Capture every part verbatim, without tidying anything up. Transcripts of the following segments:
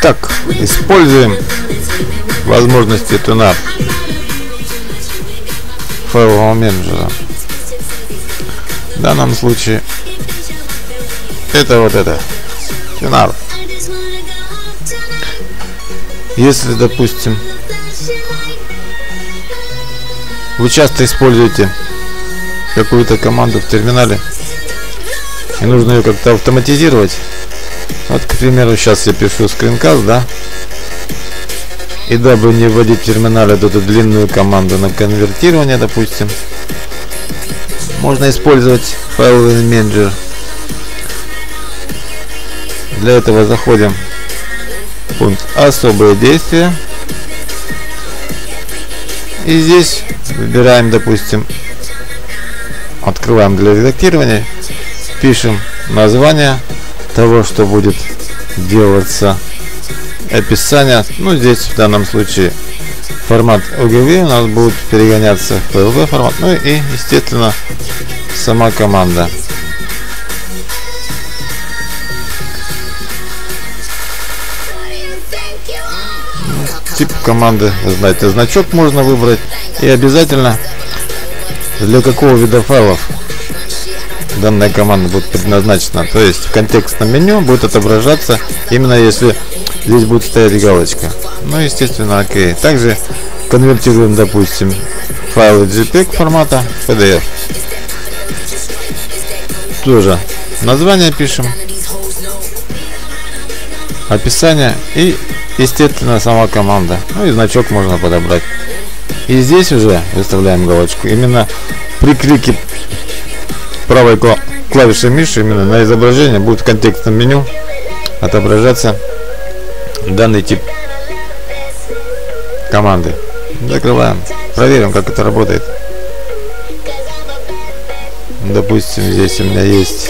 Итак, используем возможности TuneUp файлового менеджера. В данном случае это вот это TuneUp. Если, допустим, вы часто используете какую-то команду в терминале и нужно ее как-то автоматизировать. Вот, к примеру, сейчас я пишу скринкаст, да, и дабы не вводить в терминале эту длинную команду на конвертирование, допустим, можно использовать файловый менеджер. Для этого заходим в пункт «Особые действия» и здесь выбираем, допустим, открываем для редактирования, пишем название того, что будет делаться, описание. Ну, здесь в данном случае формат о джи ви у нас будет перегоняться в пи эл ви формат. Ну и, естественно, сама команда. Тип команды, знаете, значок можно выбрать, и обязательно для какого вида файлов данная команда будет предназначена. То есть в контекстном меню будет отображаться именно если здесь будет стоять галочка. Ну, естественно, окей. Также конвертируем, допустим, файлы джей пег формата в пи ди эф. Тоже название пишем, описание и, естественно, сама команда. Ну и значок можно подобрать. И здесь уже выставляем галочку. Именно при клике правой клавишей мыши именно на изображение будет в контекстном меню отображаться данный тип команды. Закрываем, проверим, как это работает. Допустим, здесь у меня есть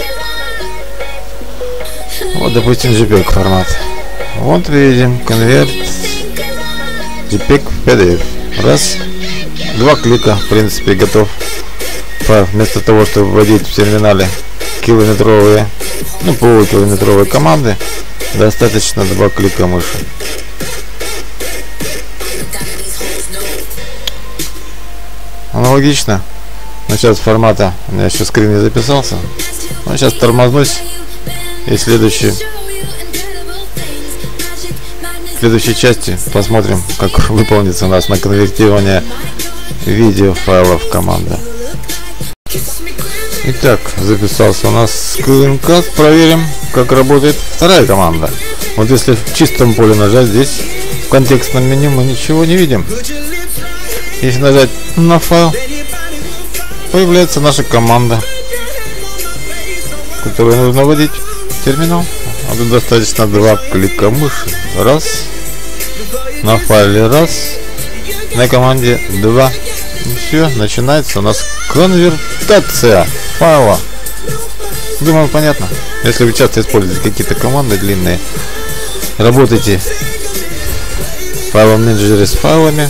вот, допустим, джей пег формат. Вот видим, конверт джей пег в пи ди эф. Раз, два клика, в принципе, готов. Вместо того, чтобы вводить в терминале километровые, ну, полукилометровые команды, достаточно два клика мыши. Аналогично. Но сейчас формата у меня еще скрин не записался. Но сейчас тормознусь и следующий в следующей части посмотрим, как выполнится у нас на конвертирование видеофайлов команда. Итак, записался у нас скринкаст. Проверим, как работает вторая команда. Вот если в чистом поле нажать, здесь в контекстном меню мы ничего не видим. Если нажать на файл, появляется наша команда, которую нужно вводить в терминал. А тут достаточно два клика мыши. Раз. На файле раз. На команде два. И все, начинается у нас конвертация файла. Думаю, понятно. Если вы часто используете какие-то команды длинные, работаете в файловом менеджере с файлами,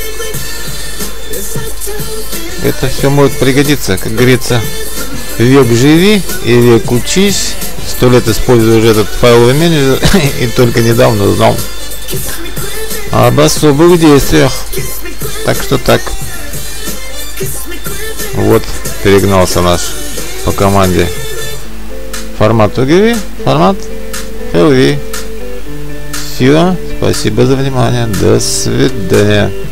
это все может пригодиться. Как говорится, век живи и век учись. Сто лет использую уже этот файловый менеджер и только недавно узнал об особых действиях. Так что так. Вот перегнался наш по команде формат о джи ви, формат пи эл ви. Все, спасибо за внимание, до свидания.